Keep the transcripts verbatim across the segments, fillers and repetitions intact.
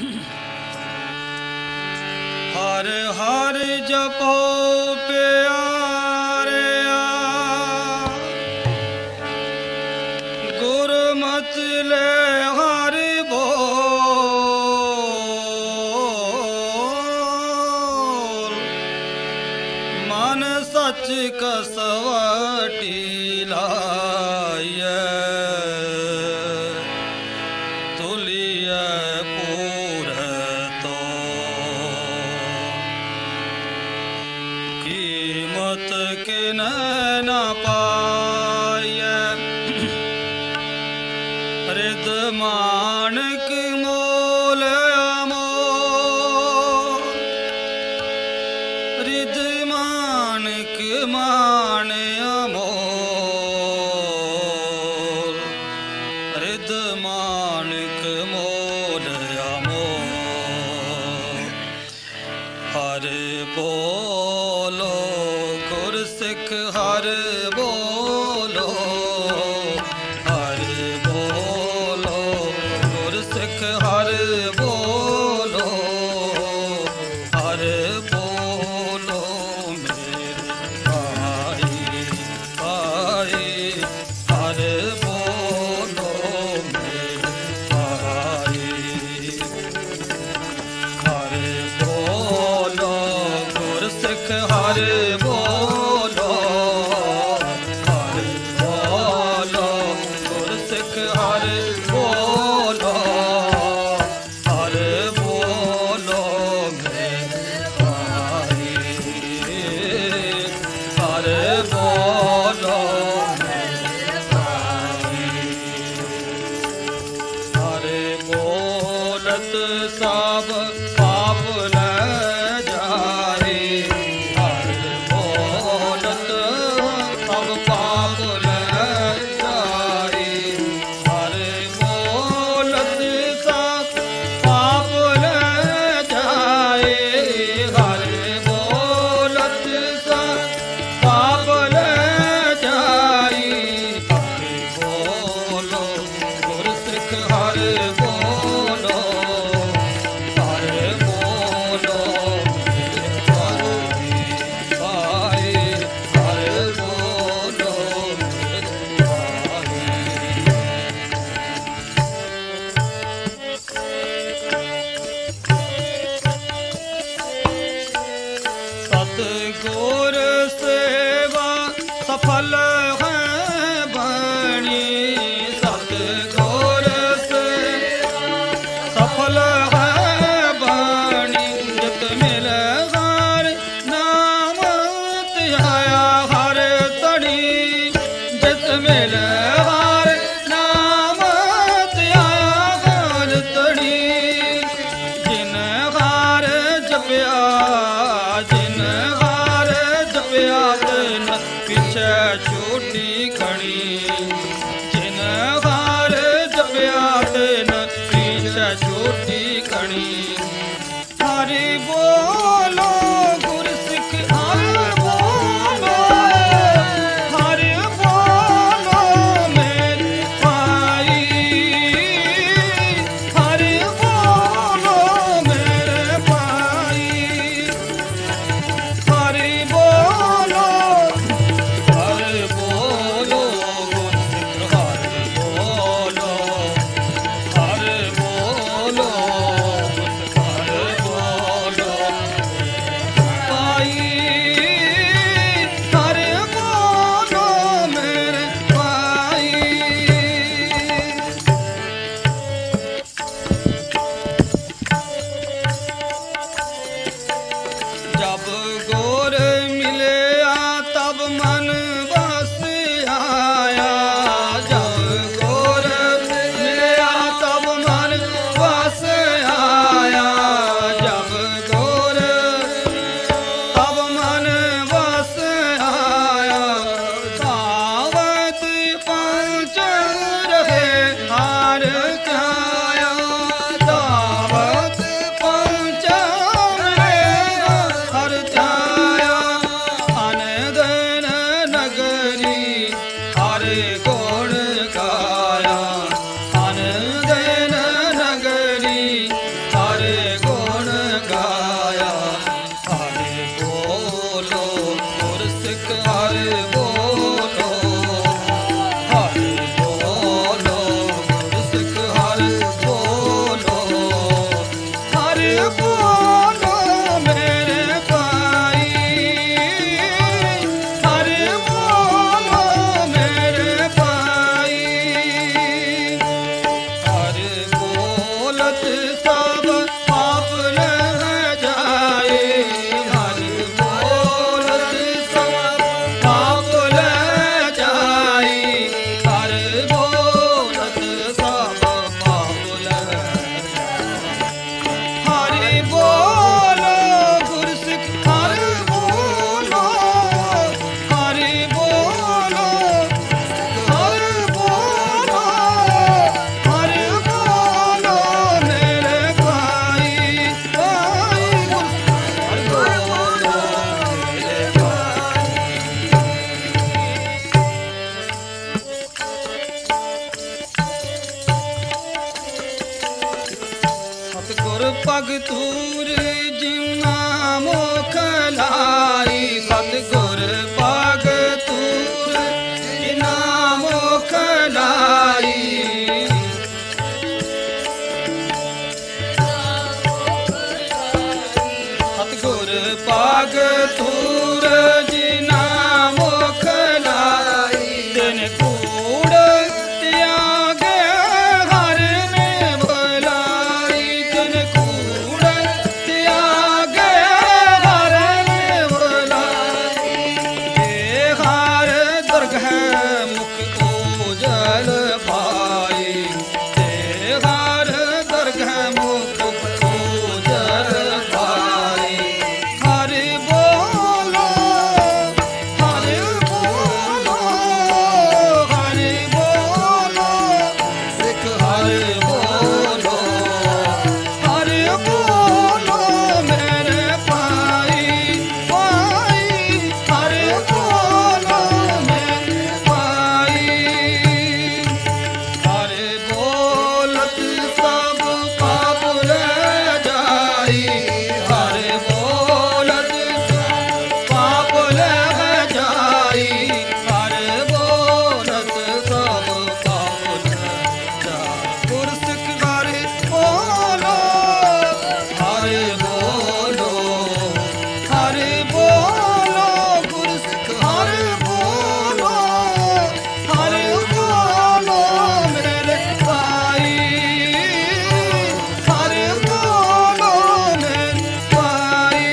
हर हर जपो प्यारिया, गुरमत ले हर बोल, मन सच कसवटी लाए, तुलिय पूर तो कीमत किन न पाए, रिद माणक मोल अमोल, रिद माणक मान अमोल, रिद माणक मोल अमोल। हर बोलो गुरसिख हर बोलो, हर बोलो गुरसिख हर बोलो, हर बोलो मेरे भाई भाई, हर बोलो मेरे भाई, हर बोलो गुरसिख हर बोलो, हर बोलो गुरसिख हर बोलो, हर बोलो मेरे भाई, हर बोलो मेरे भाई, हर बोलत सब पाप ले जाए, हर बोलत सब पाप ले जाए, हर बोलत सब पाप ले जाए, हर बोलत सब पाप ले जाए, हर बोलो गुरसिख हर बोलो, हर बोलो मेरे भाई भाई, हर बोलो मेरे भाई। सतगुर सेवा सफल है बनी, सतगुर सेवा सफल है बनी, जित मिले हर नाम ध्याया हर तड़ी, जित मिले हर नाम ध्याया हर तड़ी, जिन हार जपया जिन हार जपया तिन पिछे छूटी खड़ी, जिन हार जपया तिन पिछे छूटी खड़ी। हरि बोलो गुरसिख हर बोलो, हरि बोलो मेरे भाई, हरि बोलो मेरे भाई, हरि बोलो, हरि बोलो गुरसिख हर बोलो, हरि बोलो गुरसिख हर बोलो, पग तूर जिना मुख लाई सतगुर पग तूर जिना मुख लाई सतगुर पग तूर जिना मुख लाई दिन कूड़ त्याग हर ने बुलाई दिन कूड़ त्याग हर ने बुलाई ये हर दुर्ग मुख ओजल पाई ये हर दुर्ग मुख ओजल पाई हरि बोलो हरि बोलो हरि बोलो सिख हरि बोलो हरि बोलो मेरे पाई पाई हरि बोलो मेरे पाई हरि बोलत सब पाप ले जाई हरि बोलत सब पाप ले जाई हरि बोलत सब पाप ले जाई गुरसिख हरि बोलो हरि बोलो हरि बोलो गुरसिख हरि बोलो हरि बोलो मेरे भाई हरि बोलो मेरे भाई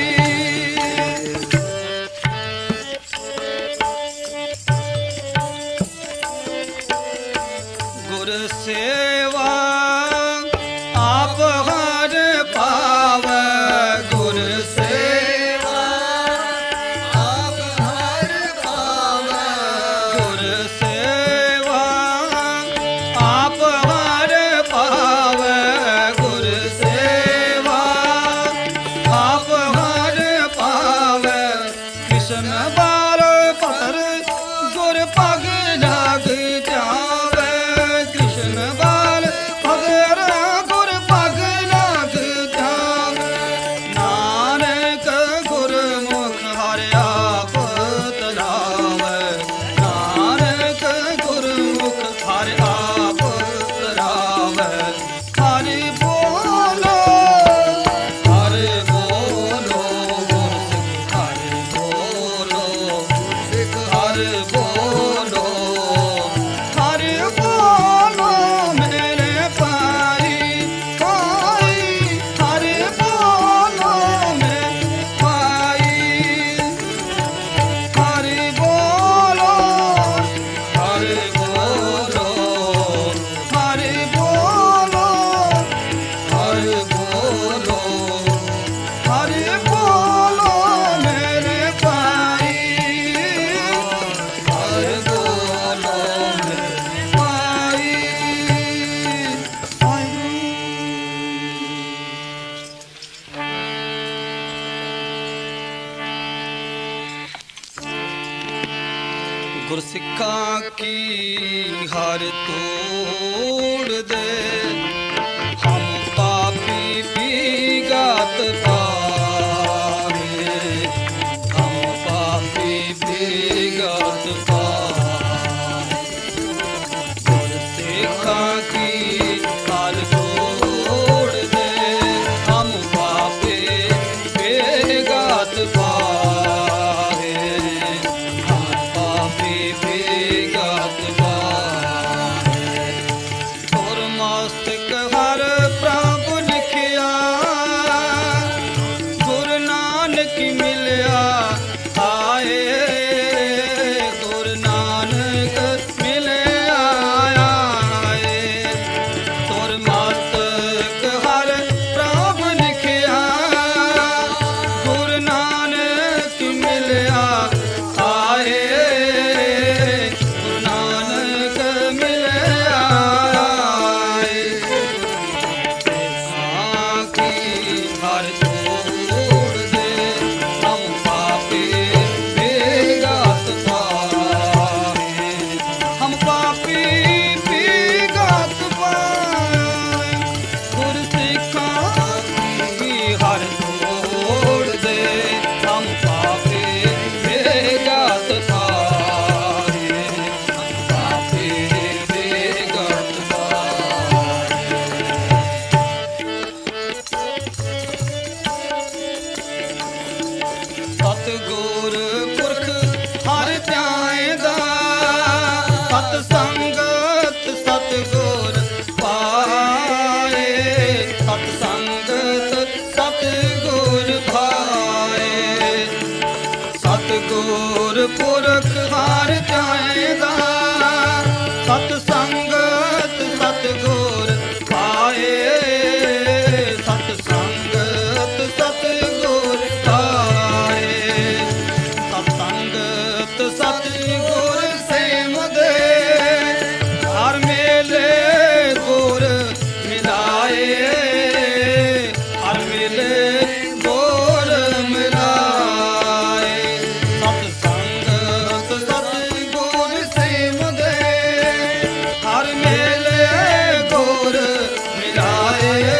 गुर सेवा आप हर पाव गुर सेवा आप हर पाव गुर सेवा आप हर पाव गुर सेवा आप हर पाव कृष्ण बार पर गुर पग लाग जावे कृष्ण बाल पगर गुर पग लाग जावे नानक गुरमुख हरि आप तलावे नानक गुरमुख हरि आप तलावे हरि बोलो हरि बोलो गुरसिख हरि बोलो सिख हरि बोलो हरि बोलो मेरे पाई पाई हरि बोलो मेरे पाई हरि बोलो हरि बोलो हरि बोलो हरि बोलो हरि बोलो मेरे पाई हरि बोलो मेरे पाई गुरसिखा की हर तोड़ दे हम पापी भी गात पावे हम पापी भी गात पावे गुरसिखा की हर तोड़ दे हम पापी भी गात पावे हम पापी भी गात पावे गुर मस्तक हर प्रभु लिखिया गुरु नानक मिलिया आए गुरु नानक मिलिया आए गुर मस्तक हर प्रभु लिखिया गुरु नानक मिलिया आए गुरु नानक मिलिया आए जाए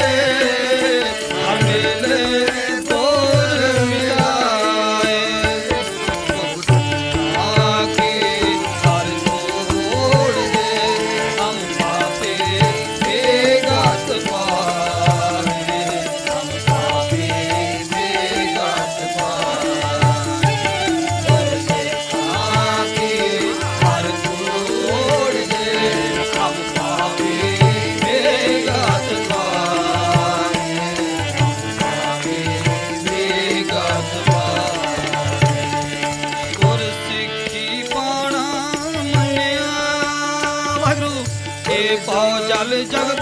अमिल गोर मिलाए आके हर छोड़ दे हम पापे बेगात पाए हम पापे बेगात पाए आके हर छोड़ दे हम पापे बेगात पाए हम पापे बेगात पाए गुर सिੱਖੀ ਪਾਣਾ ਮੰਨਿਆ ਵਾਹਿਗੁਰੂ ਇਹ ਪਾਉ ਜਲ ਜਗ